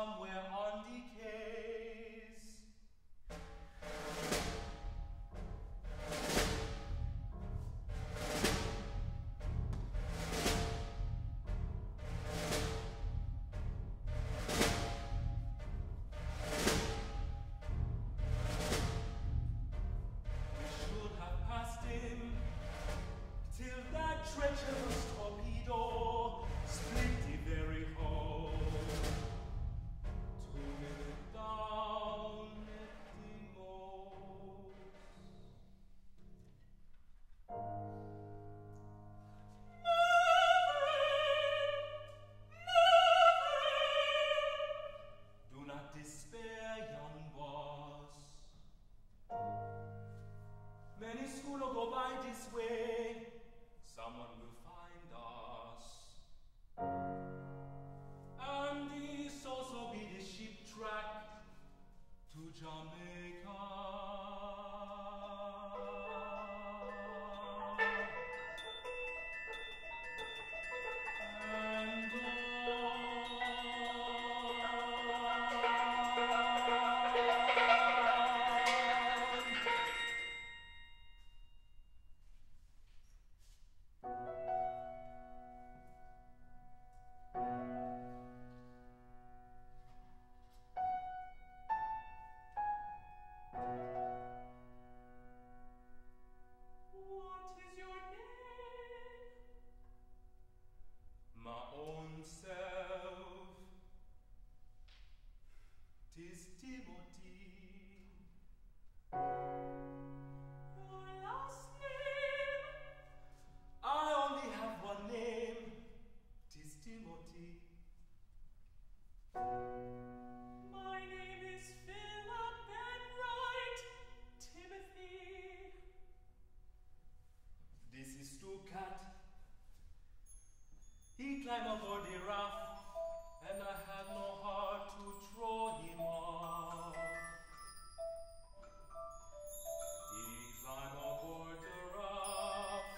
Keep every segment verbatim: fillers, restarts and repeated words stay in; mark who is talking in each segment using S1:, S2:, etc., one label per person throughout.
S1: somewhere on the quays. We should have passed him till that treacherous torpedo split the very hull. To mill it down at the most. Do not despair, young boss. Many schools go by this way. Someone will find us. And this also be the ship track to Jamaica. And what is your name? My own self. 'Tis Timothy. Your last name? I only have one name. 'Tis Timothy. My name is Phillip Enright. Timothy. This is Stukat. He climbed aboard the raft, and I had no heart to throw him off. He climbed aboard the raft.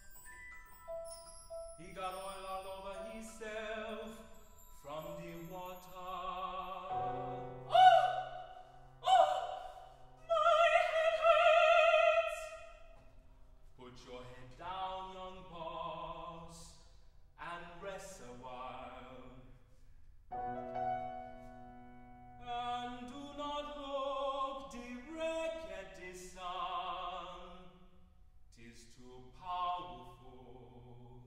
S1: He got oil all over himself from the water. Oh! Oh! My head hurts! Put your head down, young boss, and rest a while. And do not look direct at the sun. 'Tis too powerful.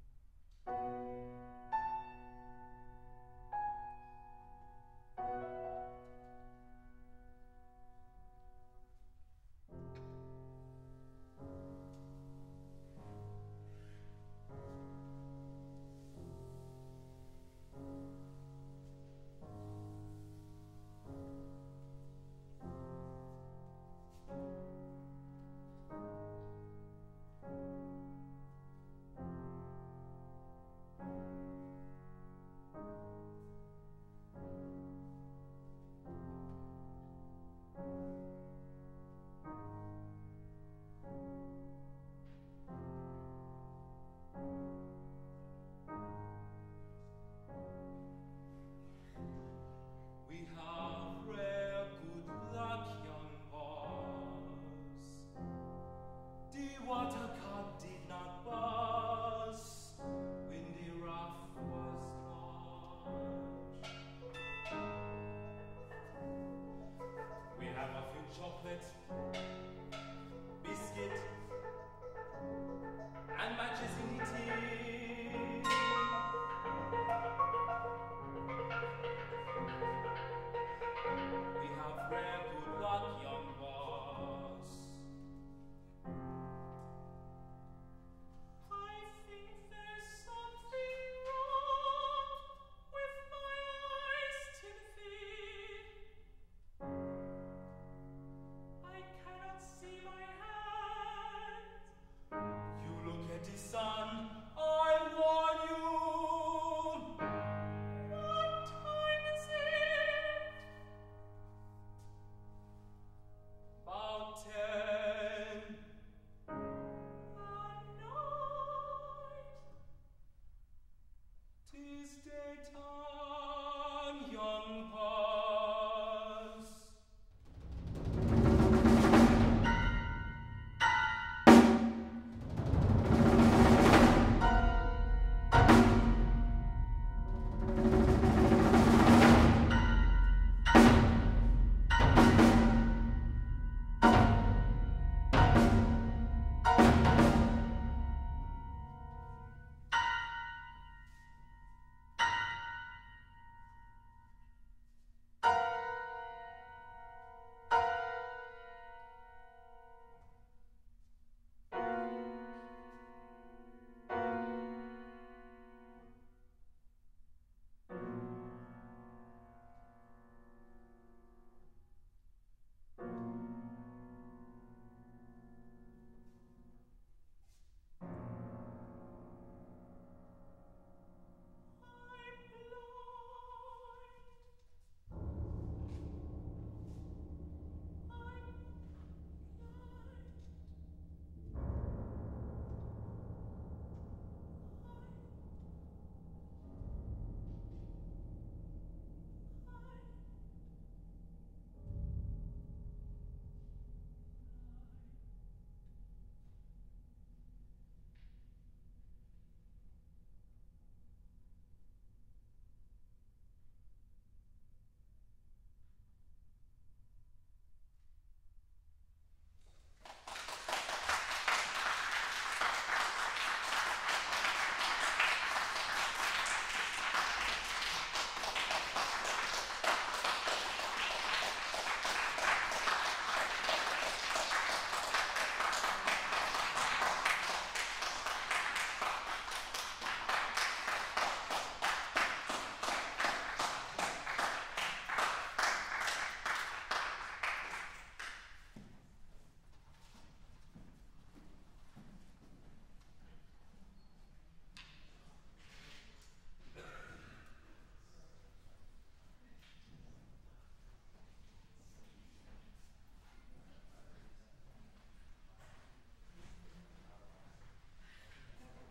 S1: We have rare good luck, young boss. The water cut did not bust when the raft was launched. We have a few chocolates